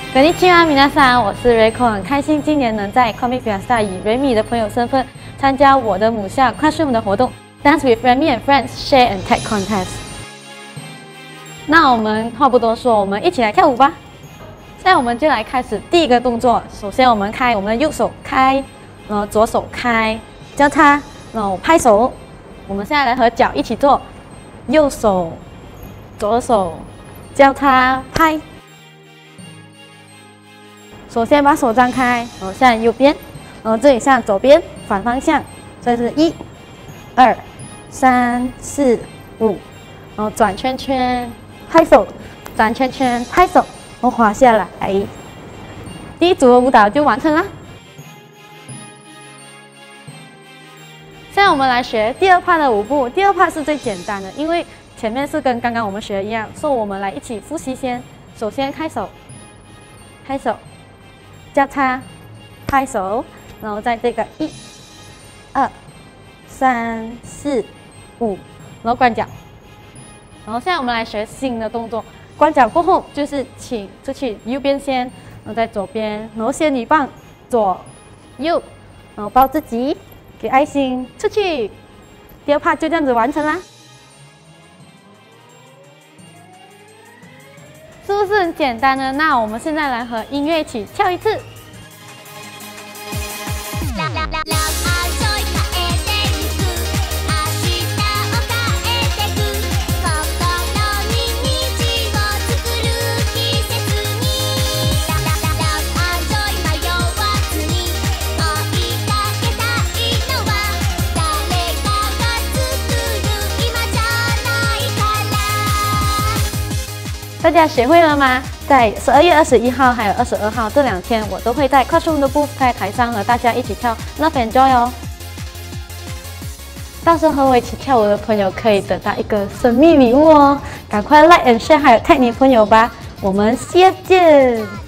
こんにちは，皆さん，我是 Reiko， 很开心今年能在 Comic Fiesta 以 Remy 的朋友身份参加我的母校 Classroom 的活动 Dance with Remy and Friends Share and Tag Contest。那我们话不多说，我们一起来跳舞吧。现在我们就来开始第一个动作。首先我们开我们的右手开，然后左手开，交叉，然后拍手。我们现在来和脚一起做，右手、左手交叉拍。首先把手张开，然后向右边，然后这里向左边，反方向。所以是1、2、3、4、5，然后转圈圈，拍手，转圈圈，拍手，然后滑下来。第一组的舞蹈就完成啦。现在我们来学第二 part 的舞步。第二 part 是最简单的，因为前面是跟刚刚我们学的一样，所以我们来一起复习先。首先开手，拍手。交叉，拍手，然后在这个1、2、3、4、5，然后关脚。然后现在我们来学新的动作，关脚过后就是请出去，右边先，然后在左边，然后仙女棒，左、右，然后抱自己，给爱心，出去。第二 part 就这样子完成啦。是不是很简单呢？那我们现在来和音乐一起跳一次。大家学会了吗？在12月21号还有22号这2天，我都会在 Classroom 的 booth 在台上和大家一起跳 Love and Joy 哦。到时候和我一起跳舞的朋友可以得到一个神秘礼物哦，赶快 Like and Share 还有 tag 你朋友吧，我们下次见。